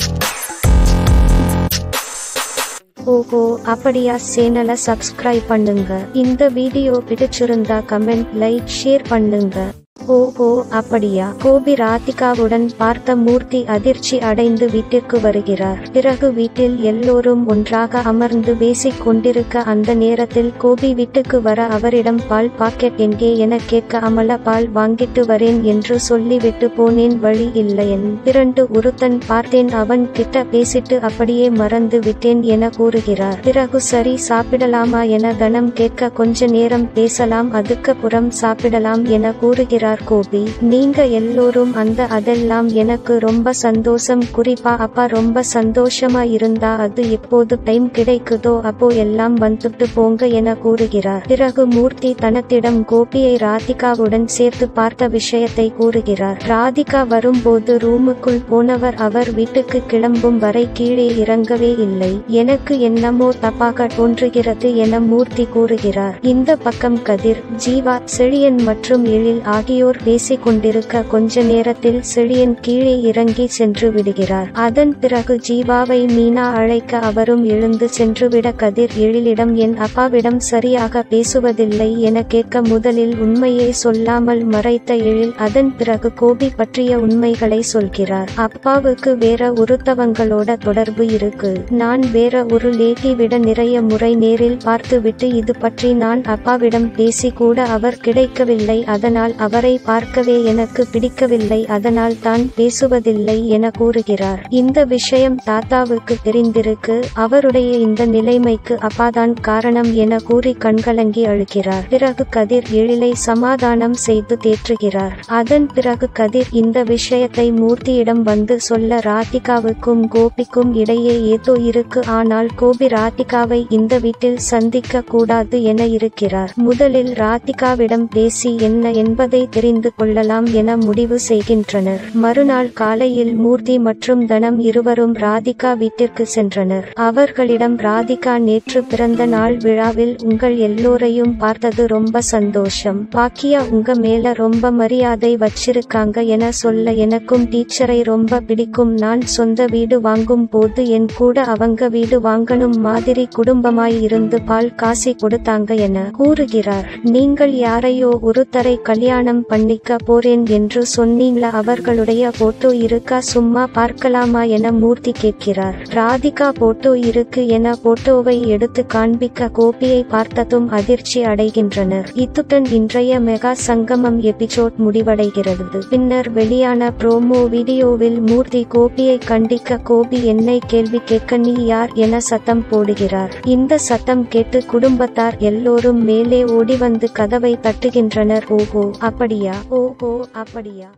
ஓஹோ அப்படியா சேனலை சப்ஸ்கிரைப் பண்ணுங்க. இந்த வீடியோ பிடிச்சிருந்தா கமெண்ட் லைக் ஷேர் பண்ணுங்க. ஓஹோ அப்படியா. கோபி ராதிகாவுடன் பார்த்த மூர்த்தி அதிர்ச்சி அடைந்து வீட்டிற்கு வருகிறார். பிறகு வீட்டில் எல்லோரும் ஒன்றாக அமர்ந்து பேசிக் கொண்டிருக்க அந்த நேரத்தில் கோபி வீட்டுக்கு வர அவரிடம் பால் பாக்கெட் எங்கே என கேட்க அமல பால் வாங்கிட்டு வரேன் என்று சொல்லிவிட்டு போனேன், வழி இல்லையென் பிறண்டு ஒருத்தன் பார்த்தேன், அவன் கிட்ட பேசிட்டு அப்படியே மறந்து விட்டேன் என கூறுகிறார். பிறகு சரி சாப்பிடலாமா என கணம் கேட்க கொஞ்ச நேரம் பேசலாம் அதுக்கப்புறம் சாப்பிடலாம் என கூறுகிறார் கோபி. நீங்க எல்லோரும் அதெல்லாம் எனக்கு ரொம்ப சந்தோஷம், குறிப்பா அப்பா ரொம்ப சந்தோஷமா இருந்தா அது எப்போது டைம் கிடைக்குதோ அப்போ எல்லாம் வந்துட்டு போங்க என கூறுகிறார். பிறகு மூர்த்தி தனத்திடம் கோபியை ராதிகாவுடன் சேர்த்து பார்த்த விஷயத்தை கூறுகிறார். ராதிகா வரும்போது ரூமுக்குள் போனவர் அவர் வீட்டுக்கு கிளம்பும் வரை கீழே இறங்கவே இல்லை. எனக்கு என்னமோ தப்பாக தோன்றுகிறது என மூர்த்தி கூறுகிறார். இந்த பக்கம் கதிர், ஜீவா, செழியன் மற்றும் எழில் ஆகியோர் பேசிக் கொண்டிருக்க கொஞ்ச நேரத்தில் செழியன் கீழே இறங்கி சென்று விடுகிறார். அதன் பிறகு ஜீவாவை மீனா அழைக்க அவரும் எழுந்து சென்றுவிட கதிர் எழிலிடம் என் அப்பாவிடம் சரியாக பேசுவதில்லை என கேட்க முதலில் உண்மையை சொல்லாமல் மறைத்த எழில் அதன் பிறகு கோபி பற்றிய உண்மைகளை சொல்கிறார். அப்பாவுக்கு வேற ஒருத்தவங்களோட தொடர்பு இருக்கு. நான் வேற ஒரு லேடி விட நிறைய முறை நேரில் பார்த்துவிட்டு இது பற்றி நான் அப்பாவிடம் பேசி கூட அவர் கிடைக்கவில்லை, அதனால் அவரை பார்க்கவே எனக்கு பிடிக்கவில்லை, அதனால் தான் பேசுவதில்லை என கூறுகிறார். இந்த விஷயம் தாத்தாவுக்கு தெரிந்திருக்கு, அவருடைய இந்த நிலைமைக்கு அப்பாதான் காரணம் என கூறி கண்கலங்கி அழுகிறார். பிறகு கதிர் எழிலை சமாதானம் செய்து தேற்றுகிறார். அதன் பிறகு கதிர் இந்த விஷயத்தை மூர்த்தியிடம் வந்து சொல்ல ராதிகாவுக்கும் கோபிக்கும் இடையே ஏதோ இருக்கு, ஆனால் கோபி ராதிகாவை இந்த வீட்டில் சந்திக்க கூடாது என இருக்கிறார். முதலில் ராதிகாவிடம் பேசி என்ன என்பதை தெரிந்து கொள்ளலாம் என முடிவு செய்கின்றனர். மறுநாள் காலையில் மூர்த்தி மற்றும் தனம் இருவரும் ராதிகா வீட்டிற்கு சென்றனர். அவர்களிடம் ராதிகா நேற்று பிறந்த நாள் விழாவில் உங்கள் எல்லோரையும் பார்த்தது ரொம்ப சந்தோஷம், பாக்கியா உங்க மேல ரொம்ப மரியாதை வச்சிருக்காங்க என சொல்ல எனக்கும் டீச்சரை ரொம்ப பிடிக்கும், நான் சொந்த வீடு வாங்கும் போது என் கூட அவங்க வீடு வாங்கணும் மாதிரி குடும்பமாய் இருந்து பால் காசி கொடுத்தாங்க என கூறுகிறார். நீங்கள் யாரையோ ஒருத்தரை கல்யாணம் பண்ணிக்க போறேன் என்று சொன்னீங்கள, அவர்களுடைய போட்டோ இருக்கா, சும்மா பார்க்கலாமா என மூர்த்தி கேட்கிறார். ராதிகா போட்டோ இருக்கு என போட்டோவை எடுத்து காண்பிக்க கோபியை பார்த்ததும் அதிர்ச்சி அடைகின்றனர். இத்துடன் இன்றைய மெகா சங்கமம் எபிசோட் முடிவடைகிறது. பின்னர் வெளியான ப்ரோமோ வீடியோவில் மூர்த்தி கோபியை கண்டிக்க கோபி என்னை கேள்வி கேட்க நீ யார் என சத்தம் போடுகிறார். இந்த சத்தம் கேட்டு குடும்பத்தார் எல்லோரும் மேலே ஓடி வந்து கதவை தட்டுகின்றனர். ஓஹோ அப்படியா, ஓஹோ அப்படியா,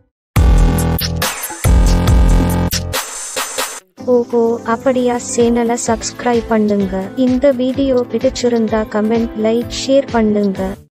ஓஹோ அப்படியா. சேனலை சப்ஸ்கிரைப் பண்ணுங்க. இந்த வீடியோ பிடிச்சிருந்தா கமெண்ட் லைக் ஷேர் பண்ணுங்க.